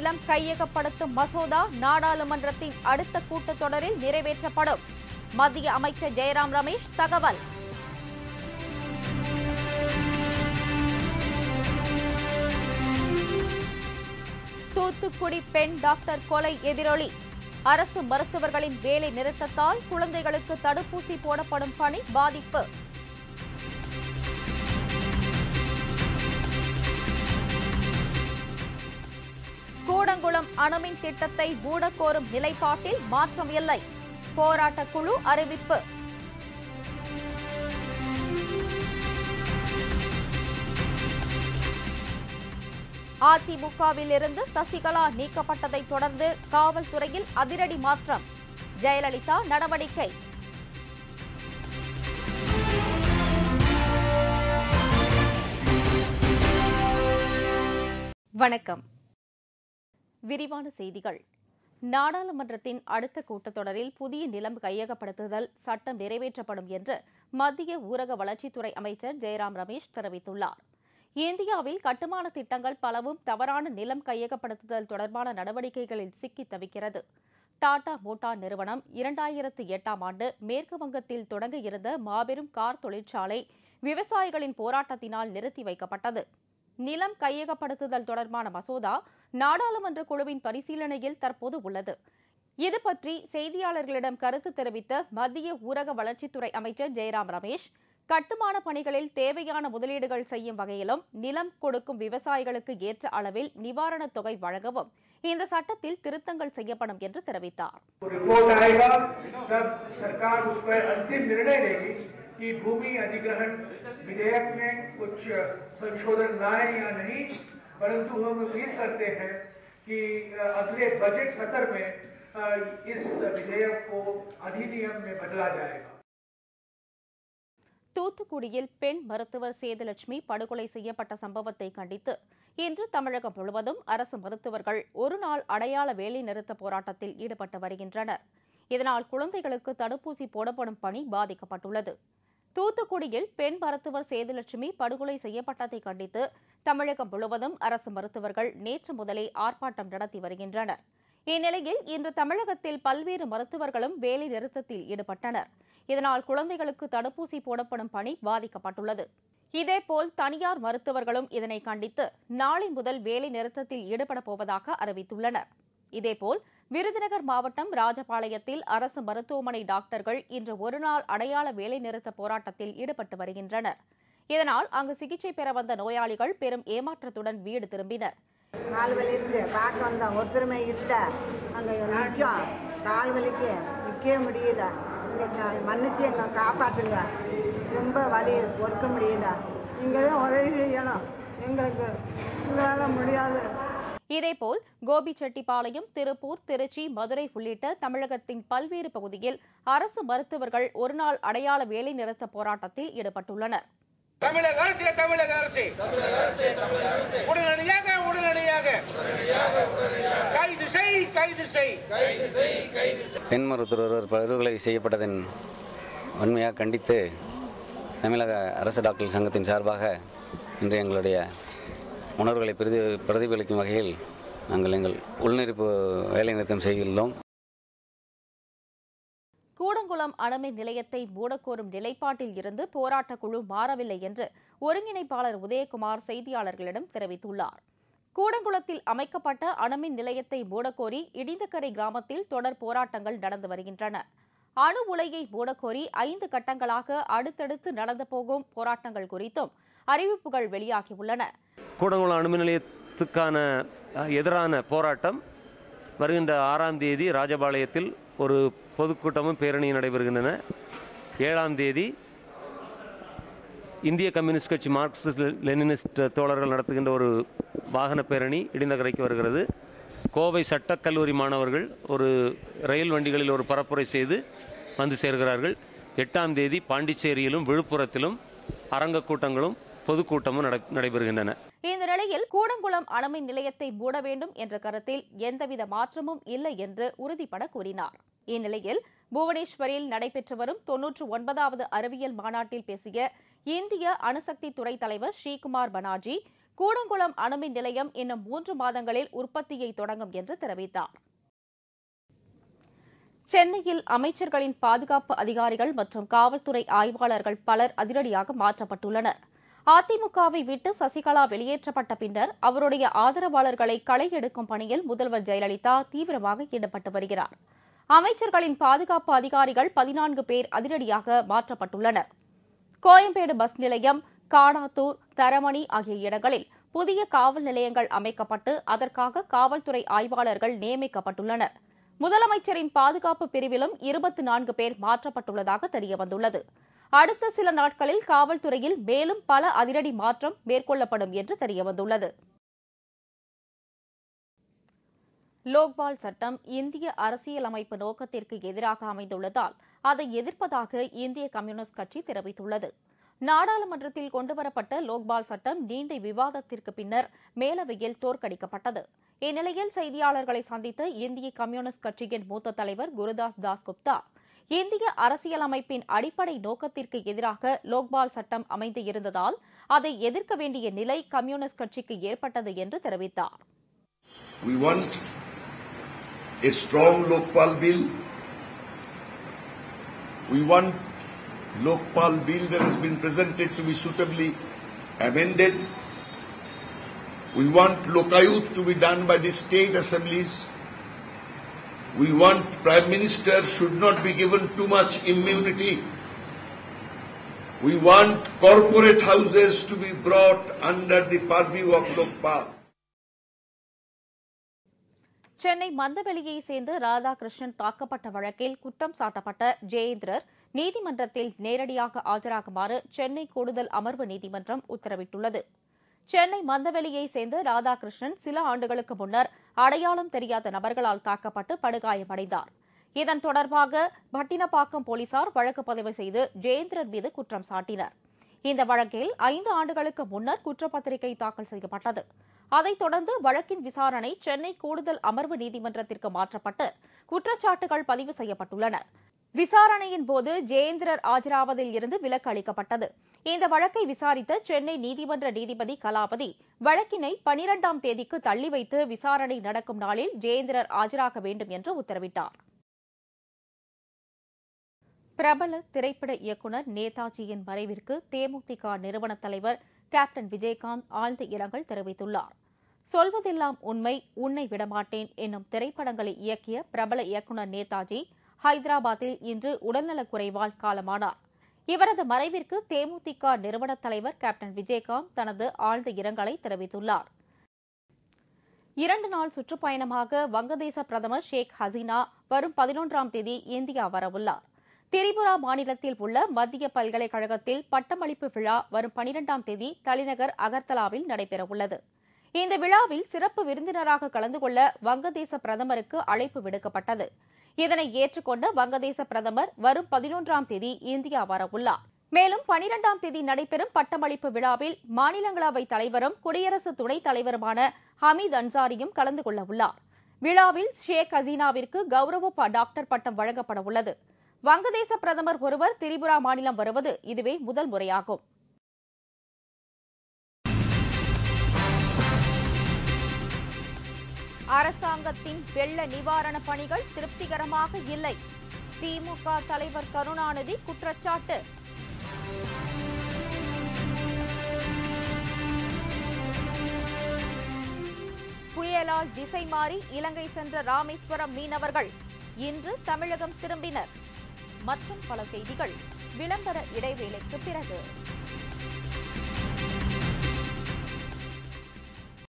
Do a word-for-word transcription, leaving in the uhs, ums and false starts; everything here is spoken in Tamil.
நிலம் கையகப்படுத்தும் மசோதா நாடாளுமன்றத்தின் அடுத்த கூட்டத்தொடரில் நிறைவேற்றப்படும். மத்திய அமைச்சர் ஜெயராம் ரமேஷ் தகவல். தூத்துக்குடி பெண் டாக்டர் கொலை எதிரொலி. அரசு மருத்துவர்களின் வேலை நிறுத்தத்தால் குழந்தைகளுக்கு தடுப்பூசி போடப்படும் பணி பாதிப்பு. கூடங்குளம் அணுமின் திட்டத்தை மூடக்கோரும் நிலைப்பாட்டில் மாற்றம் இல்லை. போராட்ட குழு அறிவிப்பு. அதிமுகவில் இருந்து சசிகலா நீக்கப்பட்டதை தொடர்ந்து காவல்துறையில் அதிரடி மாற்றம். ஜெயலலிதா நடவடிக்கை. வணக்கம். விரிவான செய்திகள். நாடாளுமன்றத்தின் அடுத்த கூட்டத்தொடரில் புதிய நிலம் கையகப்படுத்துதல் சட்டம் நிறைவேற்றப்படும் என்று மத்திய ஊரக வளர்ச்சித்துறை அமைச்சர் ஜெயராம் ரமேஷ் தெரிவித்துள்ளார். இந்தியாவில் கட்டுமான திட்டங்கள் பலவும் தவறான நிலம் கையகப்படுத்துதல் தொடர்பான நடவடிக்கைகளில் சிக்கி தவிக்கிறது. டாடா மோட்டார் நிறுவனம் இரண்டாயிரத்து எட்டாம் ஆண்டு மேற்கு வங்கத்தில் தொடங்க இருந்த மாபெரும் கார் தொழிற்சாலை விவசாயிகளின் போராட்டத்தினால் நிறுத்தி வைக்கப்பட்டது. நிலம் கையகப்படுத்துதல் தொடர்பான மசோதா நாடாளுமன்ற குழுவின் பரிசீலனையில் தற்போது உள்ளது. இதுபற்றி செய்தியாளர்களிடம் கருத்து தெரிவித்த மத்திய ஊரக வளர்ச்சித்துறை அமைச்சர் ஜெயராம் ரமேஷ், கட்டுமான பணிகளில் தேவையான முதலீடுகள் செய்யும் வகையிலும் நிலம் கொடுக்கும் விவசாயிகளுக்கு ஏற்ற அளவில் நிவாரணத் தொகை வழங்கவும் இந்த சட்டத்தில் திருத்தங்கள் செய்யப்படும் என்று தெரிவித்தார். कि भूमि अधिग्रहण विधेयक में कुछ संशोधन लाए या नहीं, परंतु हम उम्मीद करते हैं कि अगले बजट सत्र में इस विधेयक को अधिनियम में बदला जाएगा. தூத்துக்குடியில் பெண் மருத்துவர் சேதுலட்சுமி படுகொலை செய்யப்பட்ட சம்பவத்தை கண்டித்து இன்று தமிழகம் முழுவதும் அரசு மருத்துவர்கள் ஒருநாள் அடையாள வேலைநிறுத்த போராட்டத்தில் ஈடுபட்டு வருகின்றனர். இதனால் குழந்தைகளுக்கு தடுப்பூசி போடப்படும் பணி பாதிக்கப்பட்டுள்ளது. தூத்துக்குடியில் பெண் மருத்துவர் சேதுலட்சுமி படுகொலை செய்யப்பட்டதை கண்டித்து தமிழகம் முழுவதும் அரசு மருத்துவர்கள் நேற்று முதலே ஆர்ப்பாட்டம் நடத்தி வருகின்றனர். இந்நிலையில் இன்று தமிழகத்தில் பல்வேறு மருத்துவர்களும் வேலை நிறுத்தத்தில் ஈடுபட்டனர். இதனால் குழந்தைகளுக்கு தடுப்பூசி போடப்படும் பணி பாதிக்கப்பட்டுள்ளது. இதேபோல் தனியார் மருத்துவர்களும் இதனை கண்டித்து நாளை முதல் வேலை நிறுத்தத்தில் ஈடுபட போவதாக அறிவித்துள்ளனர். இதேபோல் விருதுநகர் மாவட்டம் ராஜபாளையத்தில் அரசு மருத்துவமனை டாக்டர்கள் இன்று ஒருநாள் அடையாள வேலைநிறுத்த போராட்டத்தில் ஈடுபட்டு வருகின்றனர். இதனால் அங்கு சிகிச்சை பெற வந்த நோயாளிகள் பெரும் ஏமாற்றத்துடன் வீடு திரும்பினர். கால்வலி இருக்கு பார்க்க வந்தோம், ஒருத்தருமே இல்லை. அங்கே நிற்கும், கால்வலிக்கு நிற்க முடியல. இங்கே மன்னிச்சு எங்களை காப்பாற்றுங்க, ரொம்ப வலி ஒர்க்க முடியல. இங்கே தான் உதவி செய்யணும், எங்களுக்கு எங்களால் முடியாது. இதேபோல் கோபிச்செட்டிப்பாளையம், திருப்பூர், திருச்சி, மதுரை உள்ளிட்ட தமிழகத்தின் பல்வேறு பகுதியில் அரசு மருத்துவர்கள் ஒருநாள் அடையாள வேலை நிறுத்த போராட்டத்தில் ஈடுபட்டுள்ளனர். தமிழக அரசு தமிழக அரசு உடனடியாக உடனடியாக கைது செய் கைது செய். பெண் மருத்துவர் படுகொலை செய்யப்பட்டதன் வன்மையாக கண்டித்து தமிழக அரசு டாக்டர் சங்கத்தின் சார்பாக இன்று எங்களுடைய உணர்வுகளை பிரதி பிரதிபலிக்கும் வகையில் நாங்கள் எங்கள் உள்நிறைப்பு வேலைநிறுத்தம் செய்துள்ளோம். கூடங்குளம் அணுமின் நிலையத்தை மூடக்கோரும் நிலைப்பாட்டில் இருந்து போராட்ட குழு மாறவில்லை என்று ஒருங்கிணைப்பாளர் உதயகுமார் செய்தியாளர்களிடம் தெரிவித்துள்ளார். கூடங்குளத்தில் அமைக்கப்பட்ட அணுமின் நிலையத்தை மூடக்கோரி இடிந்தக்கரை கிராமத்தில் தொடர் போராட்டங்கள் நடந்து வருகின்றன. அணு உலையை மூடக்கோரி ஐந்து கட்டங்களாக அடுத்தடுத்து நடந்து போகும் போராட்டங்கள் குறித்தும் அறிவிப்புகள் வெளியாகியுள்ளன. கூடங்குளம் அணுமின் நிலையத்துக்கான எதிரான போராட்டம் வருகின்ற ஆறாம் தேதி ராஜபாளையத்தில் ஒரு பொதுக்கூட்டமும் பேரணியும் நடைபெறுகின்றன. ஏழாம் தேதி இந்திய கம்யூனிஸ்ட் கட்சி மார்க்சிஸ்ட் லெனினிஸ்ட் தோழர்கள் நடத்துகின்ற ஒரு வாகன பேரணி இடிந்தகரைக்கு வருகிறது. கோவை சட்டக்கல்லூரி மாணவர்கள் ஒரு ரயில் வண்டிகளில் ஒரு பரப்புரை செய்து வந்து சேர்கிறார்கள். எட்டாம் தேதி பாண்டிச்சேரியிலும் விழுப்புரத்திலும் அரங்க கூட்டங்களும் பொதுக்கூட்டமும் நடைபெறுகின்றன. இந்த நிலையில் கூடங்குளம் அணுமின் நிலையத்தை மூட வேண்டும் என்ற கருத்தில் எந்தவித மாற்றமும் இல்லை என்று உறுதிபட கூறினார். இந்நிலையில் புவனேஸ்வரில் நடைபெற்று வரும் தொன்னூற்று ஒன்பதாவது அறிவியல் மாநாட்டில் பேசிய இந்திய அணுசக்தி துறை தலைவர் ஸ்ரீகுமார் பனார்ஜி, கூடங்குளம் அணுமின் நிலையம் இன்னும் மூன்று மாதங்களில் உற்பத்தியை தொடங்கும் என்று தெரிவித்தார். சென்னையில் அமைச்சர்களின் பாதுகாப்பு அதிகாரிகள் மற்றும் காவல்துறை ஆய்வாளர்கள் பலர் அதிரடியாக மாற்றப்பட்டுள்ளனர். அதிமுகவை விட்டு சசிகலா வெளியேற்றப்பட்ட பின்னர் அவருடைய ஆதரவாளர்களை களை எடுக்கும் பணியில் முதல்வர் ஜெயலலிதா தீவிரமாக ஈடுபட்டு வருகிறார். அமைச்சர்களின் பாதுகாப்பு அதிகாரிகள் பதினான்கு பேர் அதிரடியாக மாற்றப்பட்டுள்ளனர். கோயம்பேடு பஸ் நிலையம், காணாத்தூர், தரமணி ஆகிய இடங்களில் புதிய காவல் நிலையங்கள் அமைக்கப்பட்டு அதற்காக காவல்துறை ஆய்வாளர்கள் நியமிக்கப்பட்டுள்ளனர். முதலமைச்சரின் பாதுகாப்பு பிரிவிலும் இருபத்தி நான்கு பேர் மாற்றப்பட்டுள்ளதாக தெரியவந்துள்ளது. அடுத்த சில நாட்களில் காவல்துறையில் மேலும் பல அதிரடி மாற்றம் மேற்கொள்ளப்படும் என்று தெரியவந்துள்ளது. லோக்பால் சட்டம் இந்திய அரசியலமைப்பு நோக்கத்திற்கு எதிராக அமைந்துள்ளதால் அதை எதிர்ப்பதாக இந்திய கம்யூனிஸ்ட் கட்சி தெரிவித்துள்ளது. நாடாளுமன்றத்தில் கொண்டுவரப்பட்ட லோக்பால் சட்டம் நீண்ட விவாதத்திற்கு பின்னர் மேலவையில் தோற்கடிக்கப்பட்டது. இந்நிலையில் செய்தியாளர்களை சந்தித்த இந்திய கம்யூனிஸ்ட் கட்சியின் மூத்த தலைவர் குருதாஸ் தாஸ்குப்தா, இந்திய அரசியலமைப்பின் அடிப்படை நோக்கத்திற்கு எதிராக லோக்பால் சட்டம் அமைந்து இருந்ததால் அதை எதிர்க்க வேண்டிய நிலை கம்யூனிஸ்ட் கட்சிக்கு ஏற்பட்டது என்று தெரிவித்தார். We want a strong Lokpal bill. We want Lokpal bill that has been presented to be suitably amended. We want Lokayut to be done by the state assemblies. We want Prime Minister should not be given too much immunity. We want corporate houses to be brought under the purview of Lokpal. Chennai மந்தவெளியை சேர்ந்து ராதாகிருஷ்ணன் தாக்கப்பட்ட வழக்கில் குற்றம் சாட்டப்பட்ட ஜெயேந்திரர் நீதிமன்றத்தில் நேரடியாக ஆஜராகுமாறு சென்னை கூடுதல் அமர்வு நீதிமன்றம் உத்தரவிட்டுள்ளது. சென்னை மந்தவெளியை சேர்ந்த ராதாகிருஷ்ணன் சில ஆண்டுகளுக்கு முன்னர் அடையாளம் தெரியாத நபர்களால் தாக்கப்பட்டு படுகாயமடைந்தார். இதன் தொடர்பாக பட்டினப்பாக்கம் போலீசார் வழக்கு பதிவு செய்து ஜெயேந்திரன் மீது குற்றம் சாட்டினர். இந்த வழக்கில் ஐந்து ஆண்டுகளுக்கு முன்னர் குற்றப்பத்திரிகை தாக்கல் செய்யப்பட்டது. அதைத் தொடர்ந்து வழக்கின் விசாரணை சென்னை கூடுதல் அமர்வு நீதிமன்றத்திற்கு மாற்றப்பட்டு குற்றச்சாட்டுகள் பதிவு செய்யப்பட்டுள்ளன. விசாரணையின் போது ஜெயேந்திரர் ஆஜராவதில் இருந்து விலக்கு அளிக்கப்பட்டது. இந்த வழக்கை விசாரித்த சென்னை நீதிமன்ற நீதிபதி கலாபதி வழக்கினை பனிரெண்டாம் தேதிக்கு தள்ளி வைத்து விசாரணை நடக்கும் நாளில் ஜெயேந்திரர் ஆஜராக வேண்டும் என்று உத்தரவிட்டார். பிரபல திரைப்பட இயக்குநர் நேதாஜியின் மறைவிற்கு தேமுதிக நிறுவன தலைவர் கேப்டன் விஜயகாந்த் ஆழ்ந்த இரங்கல் தெரிவித்துள்ளார். சொல்வதெல்லாம் உண்மை, உன்னை விடமாட்டேன் என்னும் திரைப்படங்களை இயக்கிய பிரபல இயக்குநர் நேதாஜி ஹைதராபாத்தில் இன்று உடல்நலக்குறைவால் காலமானார். இவரது மறைவிற்கு தேமுதிக நிறுவன தலைவர் கேப்டன் விஜயகாந்த் தனது ஆழ்ந்த இரங்கலை தெரிவித்துள்ளார். இரண்டு நாள் சுற்றுப்பயணமாக வங்கதேச பிரதமர் ஷேக் ஹசீனா வரும் பதினொன்றாம் தேதி இந்தியா வரவுள்ளார். திரிபுரா மாநிலத்தில் உள்ள மத்திய பல்கலைக்கழகத்தில் பட்டமளிப்பு விழா வரும் பனிரெண்டாம் தேதி தலைநகர் அகர்தலாவில் நடைபெறவுள்ளது. இந்த விழாவில் சிறப்பு விருந்தினராக கலந்து கொள்ள வங்கதேச பிரதமருக்கு அழைப்பு விடுக்கப்பட்டது. இதனை ஏற்றுக்கொண்ட வங்கதேச பிரதமர் வரும் பதினொன்றாம் தேதி இந்தியா வரவுள்ளார். மேலும் பனிரெண்டாம் தேதி நடைபெறும் பட்டமளிப்பு விழாவில் மாநிலங்களவை தலைவரும் குடியரசு துணைத் தலைவருமான ஹமீத் அன்சாரியும் கலந்து கொள்ள உள்ளார். விழாவில் ஷேக் ஹசீனாவிற்கு கௌரவ டாக்டர் பட்டம் வழங்கப்பட உள்ளது. வங்கதேச பிரதமர் ஒருவர் திரிபுரா மாநிலம் வருவது இதுவே முதல் முறையாகும். அரசாங்கத்தின் வெள்ள நிவாரணப் பணிகள் திருப்திகரமாக இல்லை. திமுக தலைவர் கருணாநிதி குற்றச்சாட்டு. புயலால் திசை மாறி இலங்கை சென்ற ராமேஸ்வரம் மீனவர்கள் இன்று தமிழகம் திரும்பினர். மற்றும் பல செய்திகள் விளம்பர இடைவேளைக்கு பிறகு.